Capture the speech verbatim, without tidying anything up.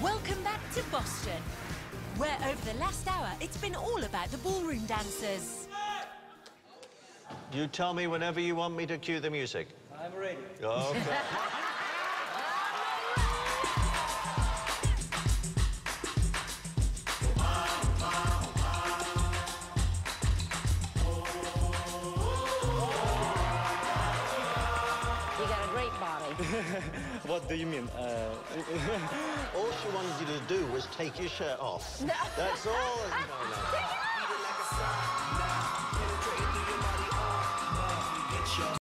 Welcome back to Boston, where over the last hour it's been all about the ballroom dancers. You tell me whenever you want me to cue the music. I'm ready. Okay. You got a great body. What do you mean? Uh... All she wanted you to do was take your shirt off. No. That's all. No, no.